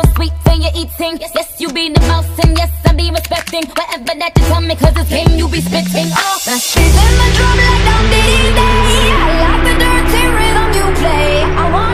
sweet when you eating. Yes, you be the mouse, and yes, I be respecting whatever that you tell me, cause it's game you be spitting. Oh, spit in my drum like I'm diddy day. I like the dirty rhythm you play. I want